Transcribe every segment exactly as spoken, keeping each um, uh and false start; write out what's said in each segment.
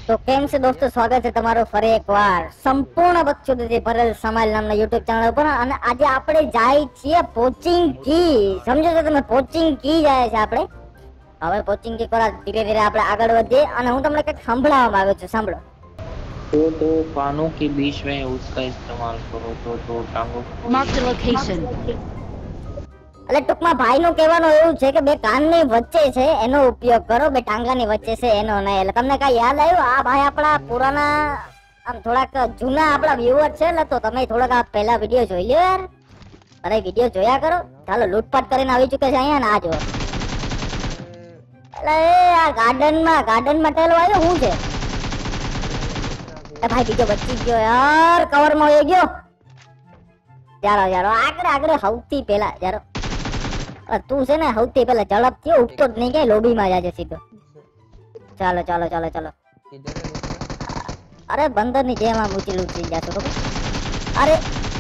तो केम से दोस्तों स्वागत है તમારો ફરી એકવાર સંપૂર્ણ બકચોદીથી ભરેલ સમાલ નામના YouTube ચેનલ ઉપર અને આજે આપણે જાય છીએ પોચિંગ કી સમજો છો તમે પોચિંગ કી જાય છે આપણે હવે પોચિંગ કી પર ધીરે ધીરે આપણે આગળ વધીએ અને હું તમને કંઈક સંભળાવવા માંગુ છું સાંભળો तो दो कानों के बीच में उसका इस्तेमाल करो तो दो टांगों मार्क द लोकेशन એટલે ટૂંકમાં ભાઈનું કહેવાનું એવું છે કે બે કાનની વચ્ચે છે એનો ઉપયોગ કરો બે ટાંગાની વચ્ચે છે એનો નહીં એટલે તમને કાંઈ યાદ આવ્યું આ ભાઈ આપણા પુરાના આમ થોડાક જૂના આપણા વ્યુઅર છે ને તો તમે થોડાક આ પહેલા વિડીયો જોઈ લ્યો યાર અરે વિડીયો જોયા કરો ચાલો લૂંટપાટ કરીને આવી ચૂકે છે અહીંયા ને આ જો એટલે આ ગાર્ડનમાં ગાર્ડનમાં ટેલો આવ્યો શું છે એ ભાઈ બીજો બચી ગયો યાર કવરમાં હોઈ ગયો જારો જારો આગળ આગળ સૌથી પહેલા જારો તું છે ને સૌથી પહેલા ઝડપથી ઉઠતો જ નહીં કે લોબીમાં જાજે સીધો ચાલો ચાલો ચાલો ચાલો અરે બંદરની જેમ આમ ઊંચી લૂંટી જાશો ખબર અરે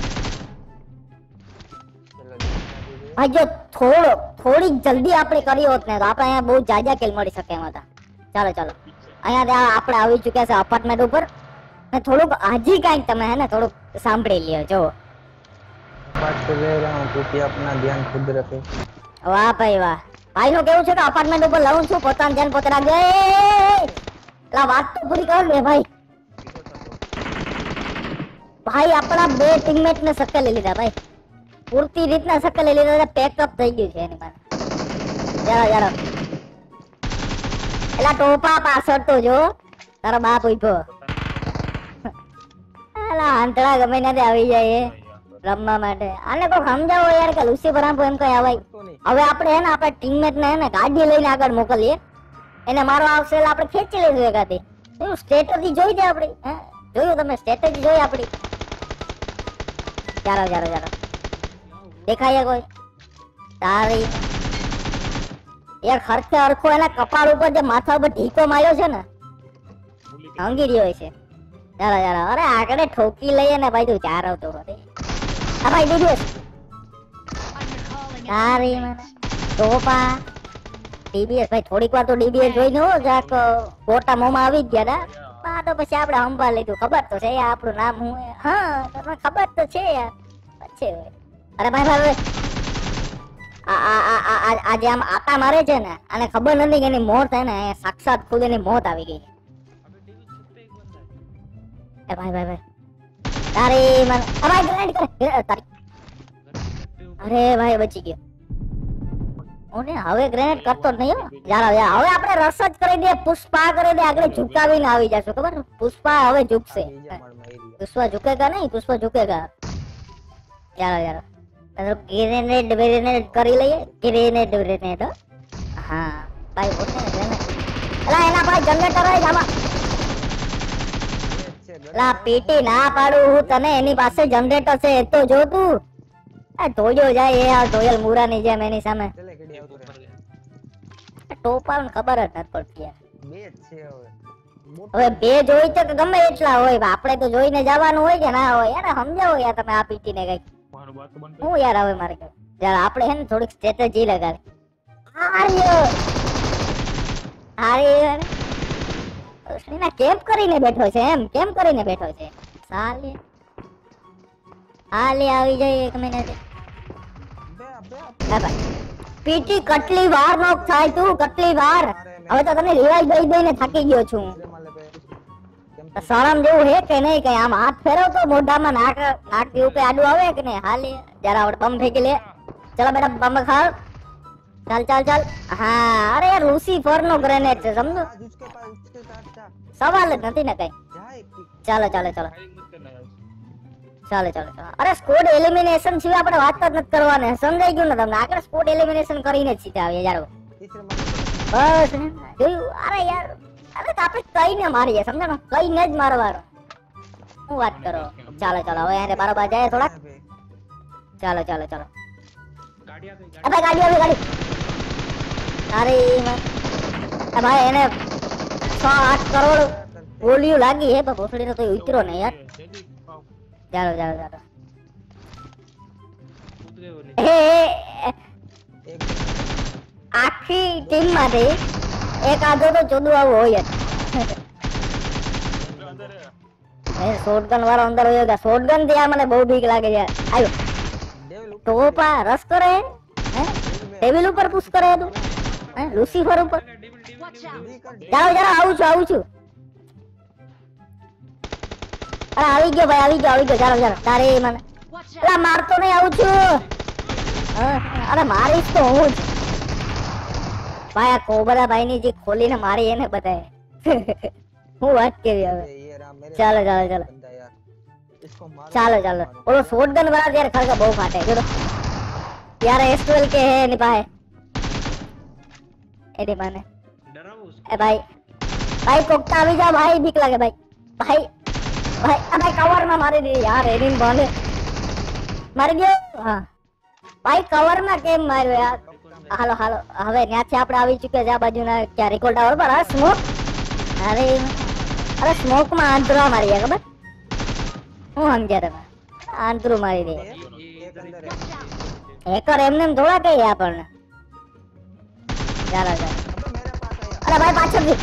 ભાઈ જો થોડો થોડીક જલ્દી આપણે કરી હોત ને તો આપણે અહીંયા બહુ જાજા કિલ મળી શકે એમ હતા ચાલો ચાલો અહીંયા આપણે આવી ચૂક્યા છે અપાર્ટમેન્ટ ઉપર ને થોડુંક હજી કાંઈક તમે હે ને થોડુંક સાંભળી લ્યો જો बात कर ले रहा हूँ क्योंकि अपना ध्यान खुद रखे वाह भाई वाह भाई નું કેવું છે કે અપાર્ટમેન્ટ ઉપર લાવું છું પોતાનું ધ્યાન પોતે રાખજે લા વાત તો પૂરી કર લે ભાઈ ભાઈ આપણા બે ટીમમેટ ને સક્કર લઈ લીધા ભાઈ પૂરતી રીતના સક્કર લઈ લીધા પેકઅપ થઈ ગયું છે એની પાસે જરા જરા એલા ટોપા પાછળ તો જો તારો બાપ ઉભો એલા આંતળા ગમે ને આવી જાય રમવા માટે આને કોઈ સમજાવો યાર કે લુસીફર આમ એમ કઈ આવાય હવે આપણે હે ને આપણે ટીમમેટ ને હે ને ગાડી લઈને આગળ મોકલીએ એને મારો આવશે એટલે આપણે ખેંચી લઈશું એકાથી એવું સ્ટ્રેટેજી જોઈ દે આપણી હે જોયું તમે સ્ટ્રેટેજી જોઈ આપણી ચાલો ચાલો ચાલો દેખાય કોઈ તારી યાર ખર્ચે અરખો એના કપાળ ઉપર જે માથા ઉપર ઢીકો માર્યો છે ને અંગી રહ્યો છે ચાલો ચાલો અરે આગળ ઠોકી લઈએ ને ભાઈ તું ચાર આવતો અરે આ ભાઈ ડીબીએસ તારી મને ટોપા ડીબીએસ ભાઈ થોડીક વાર તો ડીબીએસ જોઈને હો જાક ગોટા મોમાં આવી જ ગયા ના તો પછી આપણે સંભાળ લીધું ખબર તો છે આપણું નામ હું હા તમને ખબર તો છે યાર પછી અરે ભાઈ ભાઈ આ આ આ આજે આમ આટા મારે છે ને આને ખબર નથી કે એની મોત હે ને સાક્ષાત ખુદ એની મોત આવી ગઈ એ ભાઈ ભાઈ ભાઈ તારી મને અરે ગ્રેનેડ કરે તારી અરે ભાઈ બચી ગયો ઓને હવે ગ્રેનેડ કરતો જ નહીં હો જારા યાર હવે આપણે રસ જ કરી દે પુષ્પા કરી દે આગળ ઝુકાવીને આવી જશે ખબર પુષ્પા હવે ઝુકશે પુષ્પા ઝુકેગા નહીં પુષ્પા ઝુકેગા યાર યાર ગ્રેનેડ ગ્રેનેડ કરી લઈએ ગ્રેનેડ ગ્રેનેડ હા ભાઈ ઓને ગ્રેનેડ અલા એના ભાઈ જનરેટર હોય જામા લા પીટી ના પાડું હું તને એની પાસે જનરેટર છે તો જો તું આ ધોયો જાય એ આ ધોયલ મુરાની જેમ એની સામે ટોપાને ખબર જ નથી પડતી યાર બે છે હવે હવે બે જોઈ તો ગમે એટલા હોય આપણે તો જોઈને જવાનું હોય કે ના હોય યાર સમજાવો યાર તમે આ પીટી ને કઈક હું યાર હવે મારે યાર આપણે હે ને થોડીક સ્ટ્રેટેજી લગાડી આર્યો આર્યો ના કેમ કરીને બેઠો છે એમ કેમ કરીને બેઠો છે સાલે હાલે આવી જાય એક મિનિટ પીટી કેટલી વાર નોક થાય તું કેટલી વાર હવે તો તને રિવાઇવ દઈ દઈને થાકી ગયો છું શરમ જેવું હે કે નહીં કઈ આમ હાથ ફેરવતો મોઢામાં નાક નાક જેવું કઈ આડું આવે કે નહીં હાલે જરા આપણે બમ ફેંકી લે ચલો બેટા બમ ખાવ ચાલ ચાલ ચાલ હા અરે લુસીફર નો ગ્રેનેડ છે સમજો સવાલ જ નથી ને કઈ ચાલો ચાલો ચાલો ચાલો ચાલો અરે સ્કોડ એલિમિનેશન સિવાય આપણે વાત જ નથી કરવાની સમજાઈ ગયું ને તમને આગળ સ્કોડ એલિમિનેશન કરીને જ સીધા આવીએ યાર બસ જોયું અરે યાર અરે તો આપણે કઈને મારીએ સમજો ને કઈને જ મારવાનો શું વાત કરો ચાલો ચાલો હવે યાર બરાબર જાય થોડાક ચાલો ચાલો ચાલો અરે ગાડી આવી ગાડી અરે ભાઈ એને સો આઠ કરોડ ગોળીઓ લાગી હે પણ ભોસડીનો તો ઉતરો ને યાર ચાલો ચાલો ચાલો આખી ટીમ માંથી એક આધો તો ચોદું આવું હોય જ એ શોટગન વાળો અંદર હોયો ગયા શોટગન થી આ મને બહુ બીક લાગે છે આયો તો પા રસ કરે હે ટેબલ ઉપર પુશ કરે તું હે લુસીફર ઉપર જાઓ જાઓ આવું છું આવું છું અરે આવી ગયો ભાઈ આવી ગયો આવી ગયો ચાલો ચાલો તારે મને અલા મારતો નહીં આવું છું અરે મારીશ તો હું જ ભાઈ આ કોબરા ભાઈ ની જે ખોલીને મારી એને બતાય હું વાત કેવી હવે ચાલો ચાલો ચાલો ચાલો ચાલો ઓલો શોટગન વાળા यार ખરકા બહુ ફાટે જો यार एस ट्वेल्व के है नहीं पाए एडी माने ए भाई भाई कोकता भी जा भाई भीख लगे भाई भाई भाई अबे कवर में मारे दे यार एडी बने मर गयो हां भाई कवर में केम मार्यो यार हालो हालो હવે ન્યાથી આપણે આવી ચૂક્યા છે આ બાજુના ક્યાં રિકોલ ટાવર પર આ સ્મોક અરે અરે સ્મોક માં આંતરો મારી ગયા ખબર હું સમજ્યા તમે આંતરો મારી દે હેકર એમને થોડા કઈ આપણને ચાલો ચાલો અરે ભાઈ પાછળથી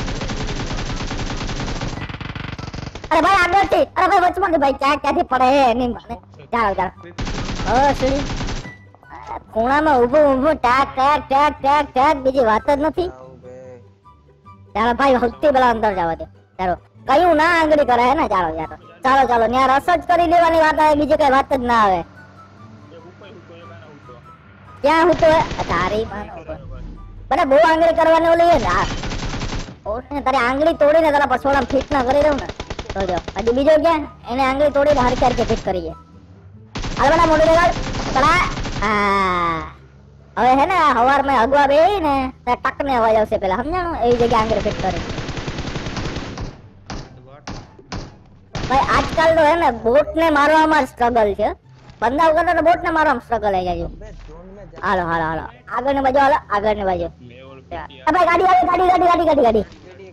અરે ભાઈ આગળથી અરે ભાઈ વચમાં ભાઈ ક્યાં ક્યાંથી પડે એની મને ચાલો ચાલો ઓ સીડી ખૂણામાં ઊભું ઊભું ટાક ટાક ટાક ટાક ટાક બીજી વાત જ નથી ચાલો ભાઈ સૌથી પેલા અંદર જવા દે ચાલો કયું ના આંગળી કરે હે ને ચાલો ચાલો ચાલો ચાલો ત્યાં રસ જ કરી દેવાની વાત આવે બીજી કઈ વાત જ ના આવે ક્યાં હું તો તારી બને બહુ આંગળી કરવાની ઓલી હે ને ઓને તારી આંગળી તોડીને તારા પછોડા ફિટ ના કરી દઉં ને તો જો હજી બીજો ક્યાં એને આંગળી તોડીને હરખી હરખી ફિટ કરી છે હાલ બના મોટી લગાડ કડા આ હવે હે ને હવાર માં અગવા બે ને તો ટક ને અવાજ આવશે પેલા સમજાણો એવી જગ્યાએ આંગળી ફિટ કરી ભાઈ આજકાલ તો હે ને બોટ ને મારવામાં સ્ટ્રગલ છે બંદા વગર તો બોટ ને મારવામાં સ્ટ્રગલ આવી જાય હાલો હાલો હાલો આગળ ને બાજુ હાલો આગળ ને બાજુ ભાઈ ગાડી આવી ગાડી ગાડી ગાડી ગાડી ગાડી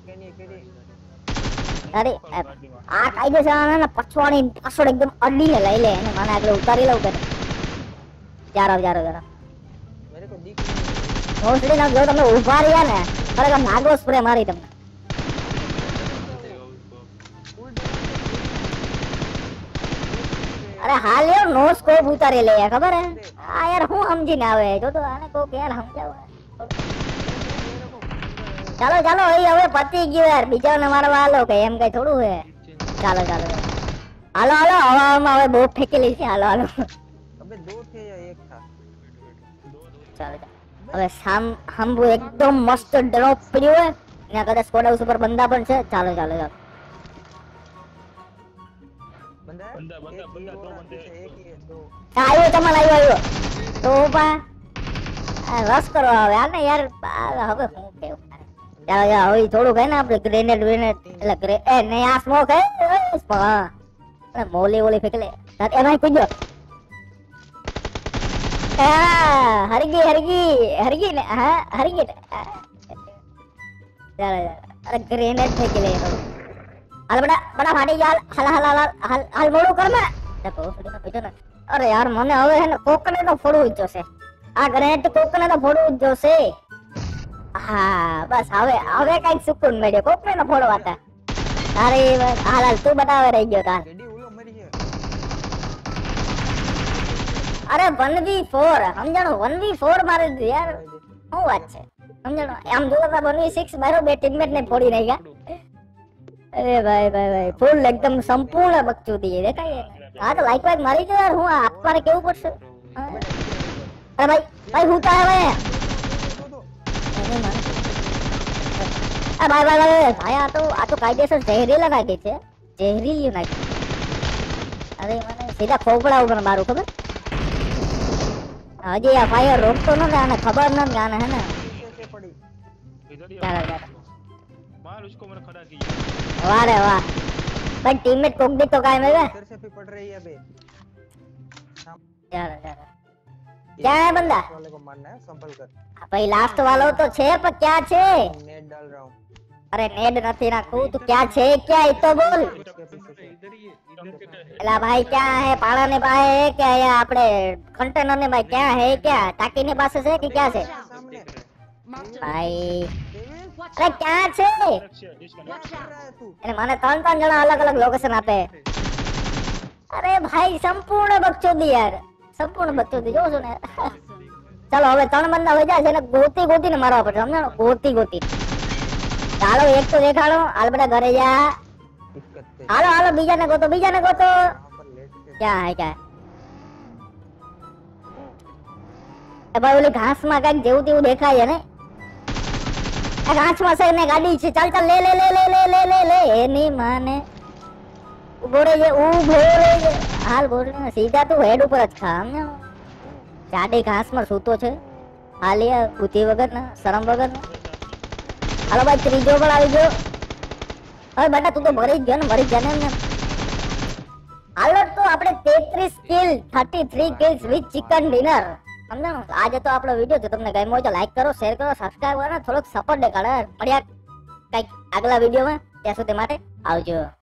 અરે આ કાયદેસર ને પછવાડી પાછળ એકદમ અડીને લઈ લે અને મને આગળ ઉતારી લઉં કરે જારો જારો જારો મેરે કો દીક મોસ્ટલી ના જો તમે ઊભા રહ્યા ને ખરેખર નાગો સ્પ્રે મારી તમને અરે હાલ યાર નો સ્કોપ ઉતારી લે ખબર હે આ યાર હું સમજીને આવે જો તો આને કો કે યાર સમજાવ ચાલો ચાલો એ હવે પતી ગયો યાર બીજાને મારવા હાલો કે એમ કઈ થોડું હે ચાલો ચાલો હાલો હાલો હવામાં હવે બહુ ફેંકી લી છે હાલો હાલો અબે દો થે યા એક થા ચાલો હવે સામ હંબુ એકદમ મસ્ત ડ્રોપ પડ્યો હે ત્યાં કદાચ સ્કોડ હાઉસ ઉપર બંદા પણ છે ચાલો ચાલો ચાલો બંદા બંદા બંદા બંદા દો બંદે એક ही दो આયો તમાર આયો આયો તો પા રસ કરો હવે આ ને યાર હવે હું કેવું ચાલો યાર હવે થોડું કઈ ને આપણે ગ્રેનેડ ગ્રેનેડ એટલે ગ્રે એ નહીં આ સ્મોક હે અરે મોલી ઓલી ફેંકલે એમાં કૂદો આ હરગી હરગી હરગી ને હા હરગી ચાલો અરે ગ્રેનેડ ફેંકી લે હાલ બડા બડા ફાટી ગયા હાલ હાલ હાલ હાલ હાલ મોડું કર ને દેખો સુડીને પીછો ને અરે યાર મને હવે હે ને કોકને તો ફોડવું જ જોશે આ ગ્રેનેડ કોકને તો ફોડવું જ જોશે હા બસ હવે હવે કઈક સુકૂન મળ્યો કોકને તો ફોડવા હતા અરે હાલ હાલ તું બતાવે રહી ગયો તાર અરે વન વી ફોર સમજાણો વન વી ફોર મારે યાર શું વાત છે સમજાણો આમ જોતા હતા વન વી સિક્સ મારો બે ટીમમેટ ને ફોડી નાખ્યા અરે ભાઈ ભાઈ ભાઈ ફૂલ એકદમ સંપૂર્ણ બકચોદી દેખાય હા તો લાઈક વાઈક મારી દો યાર હું આપવાને કેવું પડશે અરે ભાઈ ભાઈ હું તા હવે ભાઈ ભાઈ ભાઈ ભાઈ આ તો આ તો કાયદેસર ઝેરીલા નાખી છે ઝેરીલું નાખી અરે મને સીધા ખોપડા ઉપર મારું ખબર હજી આ ફાયર રોકતો નથી આને ખબર નથી આને હે ને ચાલો ચાલો मार उसको मैंने खड़ा किया वाह रे वाह भाई टीममेट कोक भी तो काय में है इधर से भी पड़ रही है बे चलो चलो क्या है बंदा वाले को मारना है संभल कर भाई लास्ट वालो तो छे पर क्या छे नेट डाल रहा हूं अरे नेट નથી નાખું તું क्या छे क्या ये तो बोल एला भाई क्या है पाड़ा ने पाए है क्या या આપણે कंटेनर ने भाई क्या है क्या टाकी ने पास है कि क्या है भाई અરે ક્યાં છે रक्षा इसका क्या कर रहा है तू એને મને ત્રણ ત્રણ જણા અલગ અલગ લોકેશન આપે અરે ભાઈ સંપૂર્ણ બકચોદી યાર સંપૂર્ણ બકચોદી જો છો ને ચાલો હવે ત્રણ બંદા વઈ જાય છે ને ગોતી ગોતીને મારવા પડશે સમજો ગોતી ગોતી ચાલો એક તો દેખાડો હાલ બધા ઘરે જા दिक्कत से હાલો હાલો બીજાને ગોતો બીજાને ગોતો यहाँ पर लेट के ક્યાં હે ક્યાં એ ભાઈ ઓલી ઘાસમાં કાંઈક જેવું તેવું દેખાય છે ને આ ઘાસમાં છે ને ગાડી છે ચાલ ચાલ લે લે લે લે લે લે લે લે એની માને ઉભો રહેજે ઉભો રહેજે હાલ બોલ ને સીધા તું હેડ ઉપર જ ખા સમજો જાડી ઘાસમાં સૂતો છે હાલી બુદ્ધિ વગર ને શરમ વગર ને હાલો ભાઈ ત્રીજો પણ આવી ગયો હવે બેટા તું તો મરી જ ગયો ને મરી જ ગયા ને એમને હાલો તો આપણે તેત્રીસ kill thirty three kills with chicken dinner સમજાણો આજે તો આપણો વિડિયો જો તમને ગમ્યો હોય તો લાઈક કરો શેર કરો સબસ્ક્રાઇબ કરો ને થોડોક સપોર્ટ દેખાડો મળ્યા કઈક આગલા વિડિયોમાં ત્યાં સુધી માટે આવજો.